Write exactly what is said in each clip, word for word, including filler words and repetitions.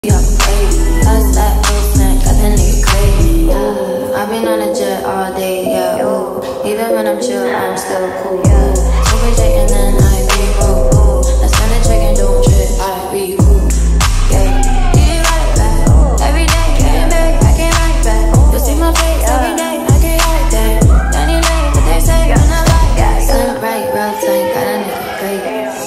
I've been on a jet all day, yeah, ooh. Even when I'm chill, I'm still cool, yeah. Super J and then I be rude, ooh. I spend a trick and don't trip, I be cool, yeah. Get right back, every day, getting back, I get right back. You see my face every day, I get right back. Anyway, what they say, I'm not like that. Slim right, real tight, got a nigga great.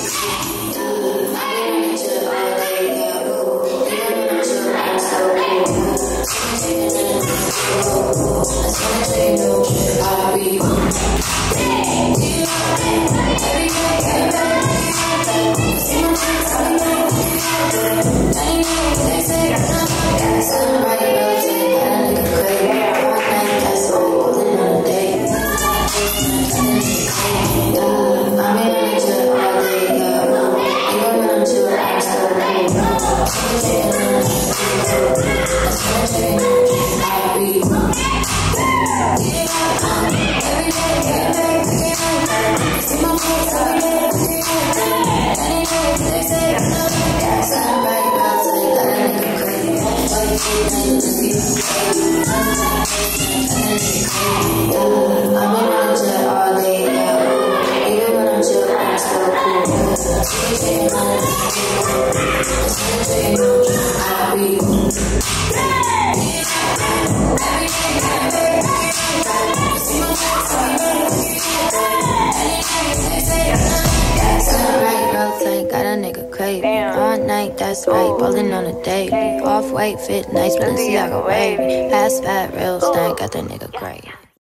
All night, that's right, ballin' on a day. Off-white fit, nice Balenciaga wavy. Ass fat, real stank, got that nigga great.